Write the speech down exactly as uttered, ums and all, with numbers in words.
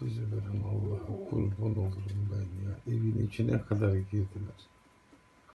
Sizi veren Allah'a kurban olurum ben ya. Evin içine kadar girdiler.